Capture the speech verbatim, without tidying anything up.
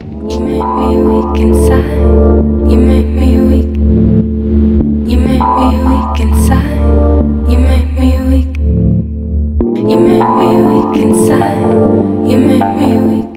You make me weak inside. You make me weak. You make me weak inside. You make me weak. You make me weak inside. You make me weak.